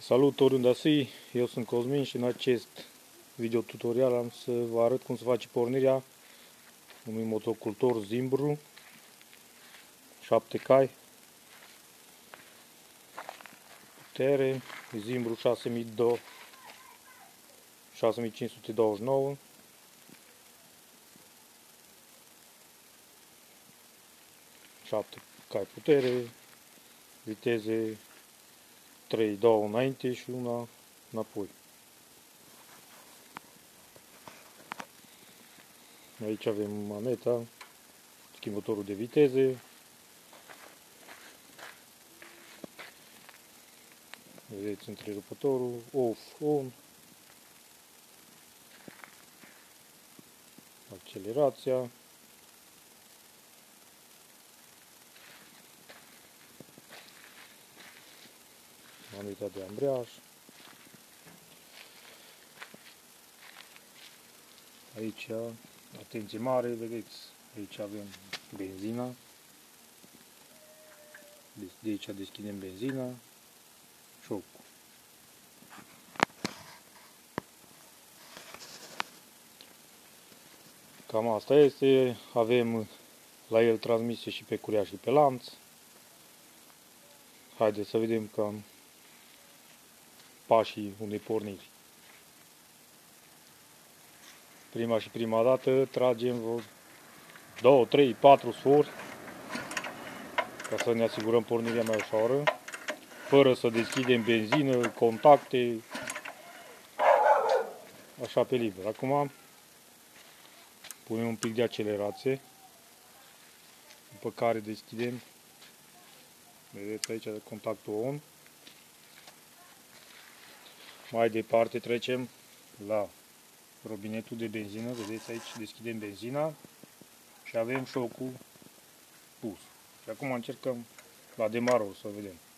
Salut, oriunde ați fi, eu sunt Cosmin și în acest video tutorial am să vă arăt cum să face pornirea unui motocultor Zimbru 7 cai, putere, Zimbru 6529, șapte cai putere, viteze 3, 2 înainte și una înapoi. Aici avem maneta, schimbătorul de viteze, vedeți întrerupătorul, off, on, accelerația, maneta de ambreiaj. Aici, atenție mare, vedeți, aici avem benzina, de aici deschidem benzina, șocul. Cam asta este, avem la el transmisie și pe curea și pe lanț. Haideți să vedem cam pașii unei porniri. Prima dată tragem vreo 2, 3, 4 sfori ca să ne asigurăm pornirea mai ușoară, fără să deschidem benzină, contacte, așa pe liber. Acum punem un pic de accelerație, după care deschidem, vedeți aici contactul on. Mai departe trecem la robinetul de benzină, vedeți aici deschidem benzina și avem șocul pus. Și acum încercăm la demaror să vedem.